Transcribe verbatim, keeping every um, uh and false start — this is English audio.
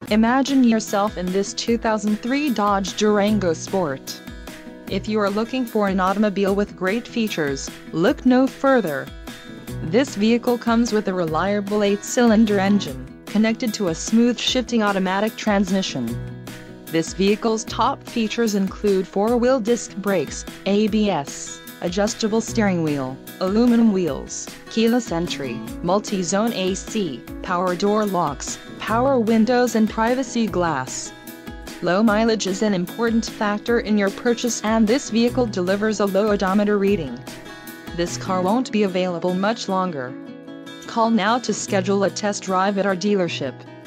Imagine yourself in this two thousand three Dodge Durango Sport. If you are looking for an automobile with great features, look no further. This vehicle comes with a reliable eight-cylinder engine, connected to a smooth shifting automatic transmission. This vehicle's top features include four-wheel disc brakes, A B S, adjustable steering wheel, aluminum wheels, keyless entry, multi-zone A C, power door locks, power windows and privacy glass. Low mileage is an important factor in your purchase, and this vehicle delivers a low odometer reading. This car won't be available much longer. Call now to schedule a test drive at our dealership.